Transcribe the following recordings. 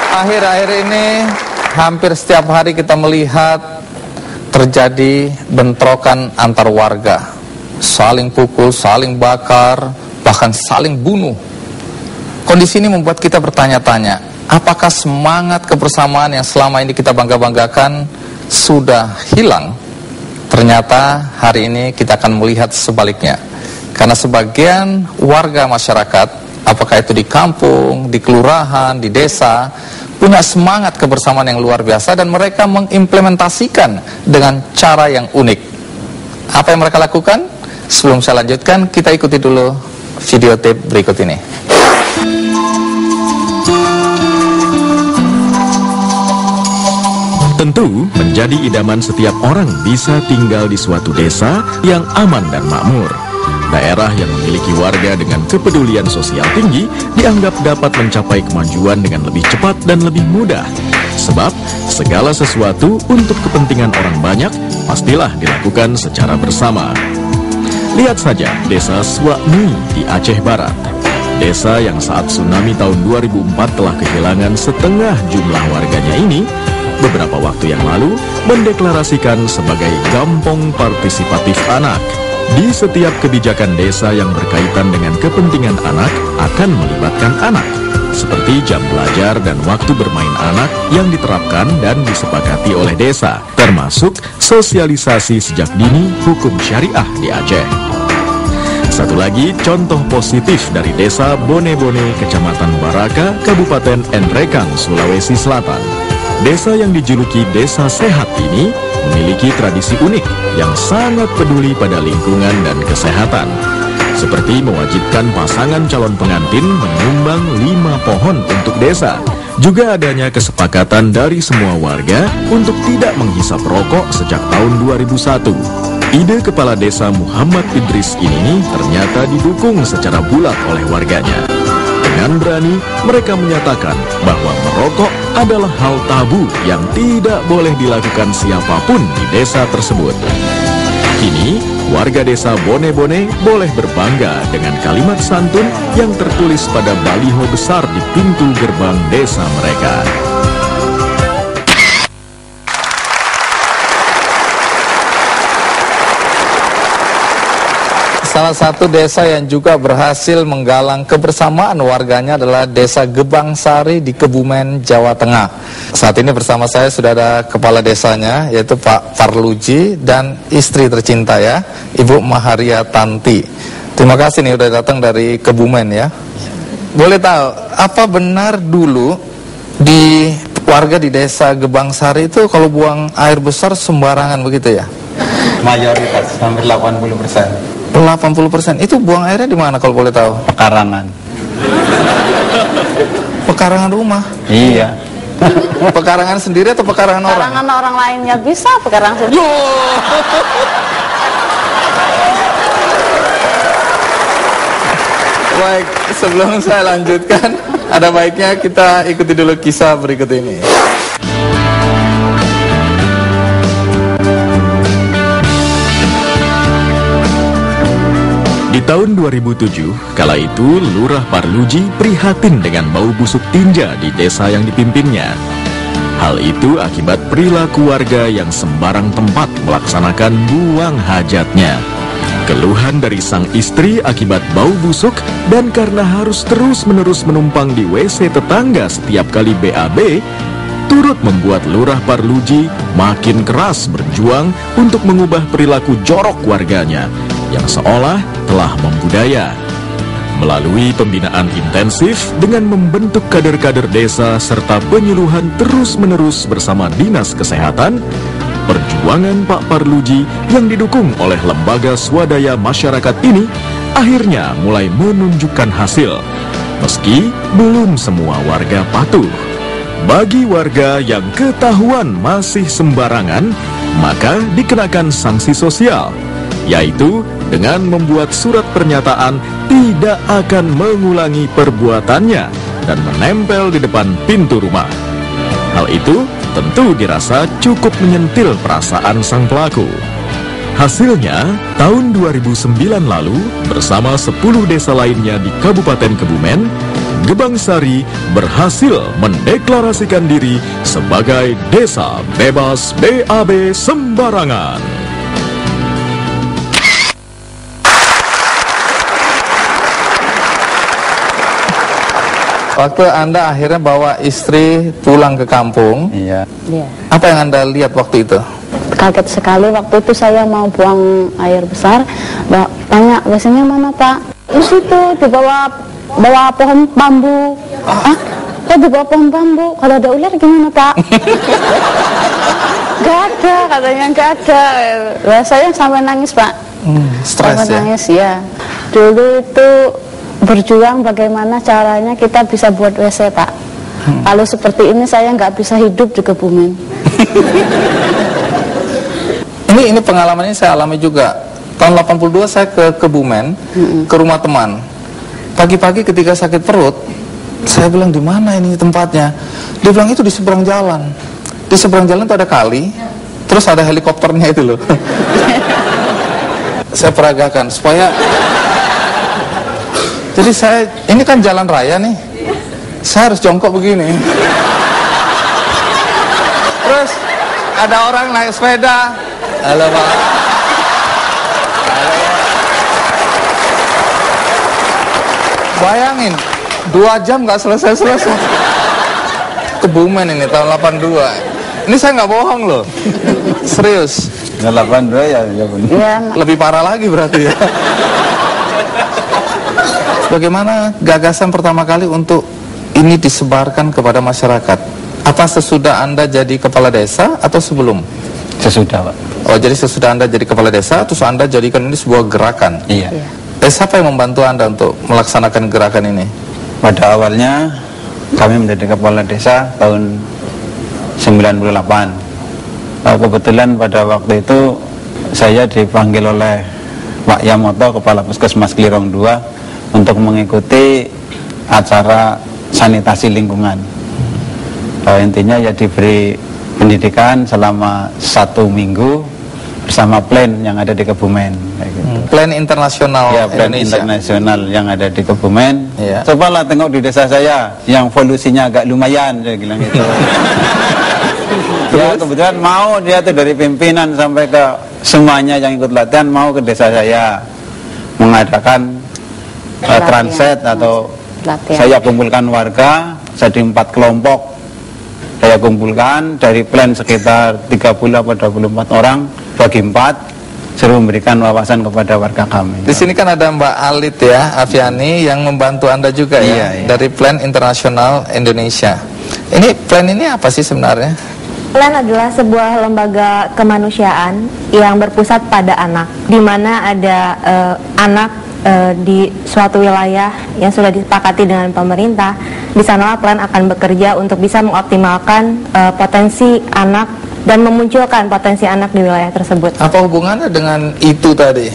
Akhir-akhir ini hampir setiap hari kita melihat terjadi bentrokan antar warga, saling pukul, saling bakar, bahkan saling bunuh. Kondisi ini membuat kita bertanya-tanya, apakah semangat kebersamaan yang selama ini kita bangga-banggakan sudah hilang? Ternyata hari ini kita akan melihat sebaliknya. Karena sebagian warga masyarakat, apakah itu di kampung, di kelurahan, di desa, punya semangat kebersamaan yang luar biasa dan mereka mengimplementasikan dengan cara yang unik. Apa yang mereka lakukan? Sebelum saya lanjutkan, kita ikuti dulu video tape berikut ini. Tentu menjadi idaman setiap orang bisa tinggal di suatu desa yang aman dan makmur. Daerah yang memiliki warga dengan kepedulian sosial tinggi dianggap dapat mencapai kemajuan dengan lebih cepat dan lebih mudah. Sebab segala sesuatu untuk kepentingan orang banyak pastilah dilakukan secara bersama. Lihat saja desa Swaknui di Aceh Barat. Desa yang saat tsunami tahun 2004 telah kehilangan setengah jumlah warganya ini beberapa waktu yang lalu mendeklarasikan sebagai Kampung Partisipatif Anak. Di setiap kebijakan desa yang berkaitan dengan kepentingan anak akan melibatkan anak, seperti jam belajar dan waktu bermain anak yang diterapkan dan disepakati oleh desa, termasuk sosialisasi sejak dini hukum syariah di Aceh. Satu lagi contoh positif dari desa Bone-Bone, Kecamatan Baraka, Kabupaten Enrekang, Sulawesi Selatan. Desa yang dijuluki Desa Sehat ini memiliki tradisi unik yang sangat peduli pada lingkungan dan kesehatan. Seperti mewajibkan pasangan calon pengantin menyumbang 5 pohon untuk desa. Juga adanya kesepakatan dari semua warga untuk tidak menghisap rokok sejak tahun 2001. Ide Kepala Desa Muhammad Idris ini ternyata didukung secara bulat oleh warganya. Dengan berani, mereka menyatakan bahwa merokok adalah hal tabu yang tidak boleh dilakukan siapapun di desa tersebut. Kini, warga desa Bone-Bone boleh berbangga dengan kalimat santun yang tertulis pada baliho besar di pintu gerbang desa mereka. Salah satu desa yang juga berhasil menggalang kebersamaan warganya adalah Desa Gebang Sari di Kebumen, Jawa Tengah. Saat ini bersama saya sudah ada kepala desanya, yaitu Pak Parluji dan istri tercinta ya, Ibu Maharia Tanti. Terima kasih nih udah datang dari Kebumen ya. Boleh tahu, apa benar dulu di warga di Desa Gebang Sari itu kalau buang air besar sembarangan begitu ya? Mayoritas, hampir 80%. 80%. Itu buang airnya di mana kalau boleh tahu? Pekarangan. Pekarangan rumah? Iya. Pekarangan sendiri atau pekarangan orang? Pekarangan orang lainnya bisa, pekarangan sendiri. Baik, sebelum saya lanjutkan, ada baiknya kita ikuti dulu kisah berikut ini. Di tahun 2007, kala itu Lurah Parluji prihatin dengan bau busuk tinja di desa yang dipimpinnya. Hal itu akibat perilaku warga yang sembarang tempat melaksanakan buang hajatnya. Keluhan dari sang istri akibat bau busuk dan karena harus terus-menerus menumpang di WC tetangga setiap kali BAB, turut membuat Lurah Parluji makin keras berjuang untuk mengubah perilaku jorok warganya yang seolah telah membudaya. Melalui pembinaan intensif dengan membentuk kader-kader desa serta penyuluhan terus-menerus bersama Dinas Kesehatan, perjuangan Pak Parluji yang didukung oleh lembaga swadaya masyarakat ini akhirnya mulai menunjukkan hasil, meski belum semua warga patuh. Bagi warga yang ketahuan masih sembarangan, maka dikenakan sanksi sosial, yaitu dengan membuat surat pernyataan tidak akan mengulangi perbuatannya dan menempel di depan pintu rumah. Hal itu tentu dirasa cukup menyentil perasaan sang pelaku. Hasilnya, tahun 2009 lalu, bersama 10 desa lainnya di Kabupaten Kebumen, Gebang Sari berhasil mendeklarasikan diri sebagai desa bebas BAB sembarangan. Waktu Anda akhirnya bawa istri pulang ke kampung, Iya. Iya. apa yang Anda lihat waktu itu? Kaget sekali waktu itu saya mau buang air besar, tanya biasanya mana Pak? Di situ di bawah pohon bambu. Ah, kok di bawah pohon bambu? Kalau ada ular gimana Pak? Gak ada, katanya gak ada. Saya sampai nangis Pak. Stres Sampai ya? nangis ya. Dulu itu berjuang bagaimana caranya kita bisa buat WC Pak. Kalau seperti ini saya nggak bisa hidup di Kebumen. Ini pengalaman ini saya alami juga. Tahun 82 saya ke Kebumen, ke rumah teman. Pagi-pagi ketika sakit perut, saya bilang di mana ini tempatnya? Dia bilang itu di seberang jalan. Di seberang jalan itu ada kali, terus ada helikopternya itu loh. Saya peragakan supaya. Jadi ini kan jalan raya nih. Saya harus jongkok begini. Terus ada orang naik sepeda. Halo Pak. Bayangin, 2 jam nggak selesai-selesai. Kebumen ini tahun 82. Ini saya nggak bohong loh. Serius. 82 ya benar. Ya, Lebih parah lagi berarti ya. Bagaimana gagasan pertama kali untuk ini disebarkan kepada masyarakat? Apa sesudah Anda jadi kepala desa atau sebelum? Sesudah, Pak. Oh, jadi sesudah Anda jadi kepala desa, terus Anda jadikan ini sebuah gerakan. Iya. Siapa yang membantu Anda untuk melaksanakan gerakan ini? Pada awalnya kami menjadi kepala desa tahun 98. Kebetulan pada waktu itu saya dipanggil oleh Pak Yamoto, Kepala Puskesmas Klirong 2, untuk mengikuti acara sanitasi lingkungan. Intinya ya diberi pendidikan selama 1 minggu bersama plan yang ada di Kebumen. Kayak gitu. Plan internasional Ya, plan Indonesia. internasional yang ada di Kebumen. Iya. Cobalah tengok di desa saya yang polusinya agak lumayan, saya bilang gitu. Ya, kebetulan mau dia tuh dari pimpinan sampai ke semuanya yang ikut latihan mau ke desa saya mengadakan transit atau Latihan. saya kumpulkan warga jadi 4 kelompok. Saya kumpulkan dari plan sekitar 30 atau 24 orang bagi 4, suruh memberikan wawasan kepada warga kami. Di sini kan ada Mbak Alit ya, Aviani yang membantu Anda juga ya, Iya, iya. dari Plan Internasional Indonesia. Ini plan ini apa sih sebenarnya? Plan adalah sebuah lembaga kemanusiaan yang berpusat pada anak, di mana ada anak di suatu wilayah yang sudah disepakati dengan pemerintah. Di sana Plan akan bekerja untuk bisa mengoptimalkan potensi anak dan memunculkan potensi anak di wilayah tersebut. Apa hubungannya dengan itu tadi?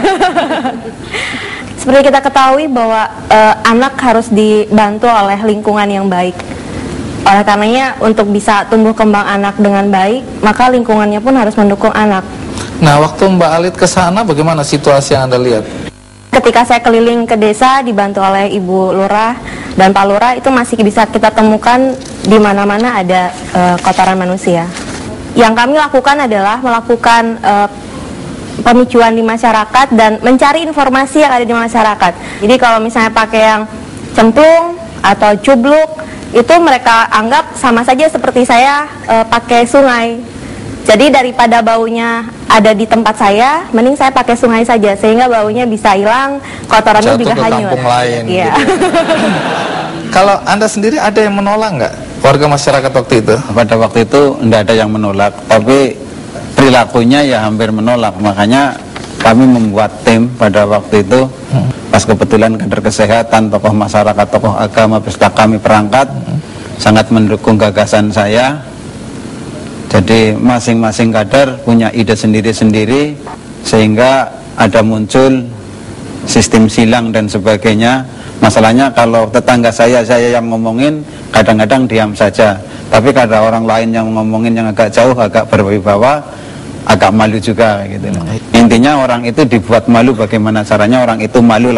Seperti kita ketahui bahwa anak harus dibantu oleh lingkungan yang baik. Oleh karenanya untuk bisa tumbuh kembang anak dengan baik, maka lingkungannya pun harus mendukung anak. Nah, waktu Mbak Alit ke sana bagaimana situasi yang Anda lihat? Ketika saya keliling ke desa dibantu oleh Ibu Lurah dan Pak Lurah, itu masih bisa kita temukan di mana-mana ada kotoran manusia. Yang kami lakukan adalah melakukan pemicuan di masyarakat dan mencari informasi yang ada di masyarakat. Jadi kalau misalnya pakai yang cemplung atau cubluk, itu mereka anggap sama saja seperti saya pakai sungai. Jadi daripada baunya ada di tempat saya, mending saya pakai sungai saja sehingga baunya bisa hilang, kotorannya Jatuh juga ke hanyut. kampung lain. Iya. Gitu. Kalau Anda sendiri ada yang menolak nggak warga masyarakat waktu itu? Pada waktu itu tidak ada yang menolak, tapi perilakunya ya hampir menolak. Makanya kami membuat tim pada waktu itu. Pas kebetulan kader kesehatan, tokoh masyarakat, tokoh agama beserta kami perangkat sangat mendukung gagasan saya. Jadi masing-masing kader punya ide sendiri-sendiri sehingga ada muncul sistem silang dan sebagainya. Masalahnya kalau tetangga saya yang ngomongin kadang-kadang diam saja. Tapi kalau orang lain yang ngomongin yang agak jauh, agak berwibawa, agak malu juga gitu. Intinya orang itu dibuat malu, bagaimana caranya orang itu malu lah.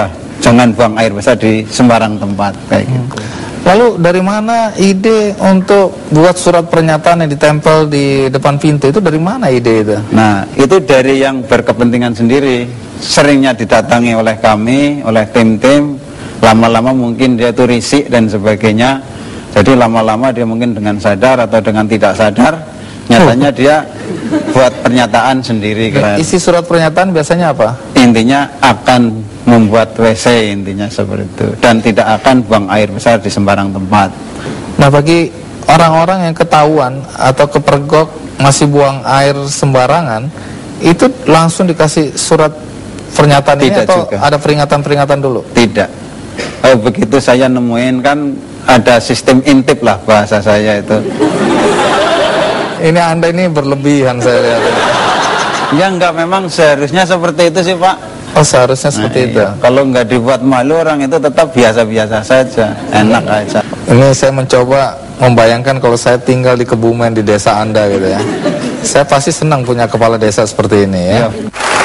jangan buang air besar di sembarang tempat kayak gitu. Lalu dari mana ide untuk buat surat pernyataan yang ditempel di depan pintu itu, dari mana ide itu? Nah, itu dari yang berkepentingan sendiri. Seringnya didatangi oleh kami, oleh tim-tim. Lama-lama mungkin dia tuh risik dan sebagainya. Jadi lama-lama dia mungkin dengan sadar atau dengan tidak sadar, nyatanya dia buat pernyataan sendiri kan. Isi surat pernyataan biasanya apa? Intinya akan membuat WC, intinya seperti itu, dan tidak akan buang air besar di sembarang tempat. Nah, bagi orang-orang yang ketahuan atau kepergok masih buang air sembarangan, itu langsung dikasih surat pernyataan ini atau juga ada peringatan-peringatan dulu? Tidak. Begitu saya nemuin kan ada sistem intip lah bahasa saya itu. Ini Anda ini berlebihan saya lihat. Ya enggak, memang seharusnya seperti itu sih Pak. Oh, seharusnya seperti itu. Iya. Kalau nggak dibuat malu orang itu tetap biasa-biasa saja, enak aja. Ini saya mencoba membayangkan kalau saya tinggal di Kebumen, di desa Anda gitu ya. Saya pasti senang punya kepala desa seperti ini ya. Iya.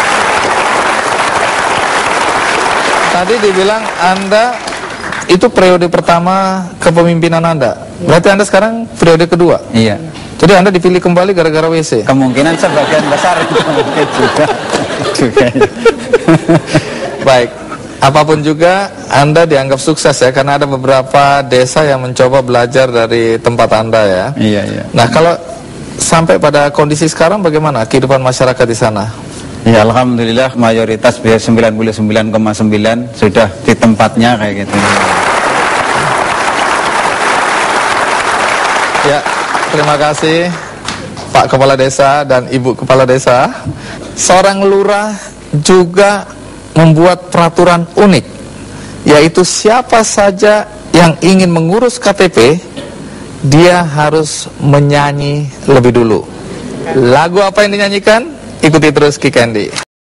Tadi dibilang Anda itu periode pertama kepemimpinan Anda. Berarti Anda sekarang periode kedua? Iya. Jadi Anda dipilih kembali gara-gara WC? Kemungkinan sebagian besar itu mungkin juga. Baik, apapun juga Anda dianggap sukses ya, karena ada beberapa desa yang mencoba belajar dari tempat Anda ya. Iya, iya. Nah, kalau sampai pada kondisi sekarang bagaimana kehidupan masyarakat di sana? Ya, alhamdulillah mayoritas 99,9 sudah di tempatnya kayak gitu. Ya, terima kasih Pak Kepala Desa dan Ibu Kepala Desa. Seorang lurah juga membuat peraturan unik, yaitu siapa saja yang ingin mengurus KTP, dia harus menyanyi lebih dulu. Lagu apa yang dinyanyikan? Ikuti terus Ki Kendi.